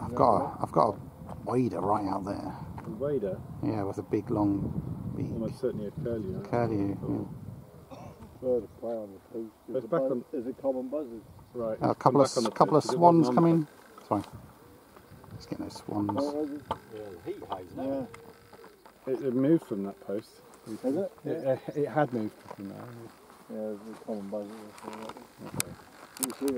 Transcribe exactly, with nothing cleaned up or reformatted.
I've got a, I've got a wader right out there. A wader? Yeah, with a big long beak. Almost certainly a curlew. Curlew, yeah. Bird of prey on the post. There's, back on. there's a common buzzard. Right. A couple of couple of swans coming. Sorry. Let's get those swans. Oh, was it? Yeah, the heat hides now. Yeah. It, it moved from that post. Is it? It, it, it had moved from there. Yeah, there's a common buzzard. Okay. You see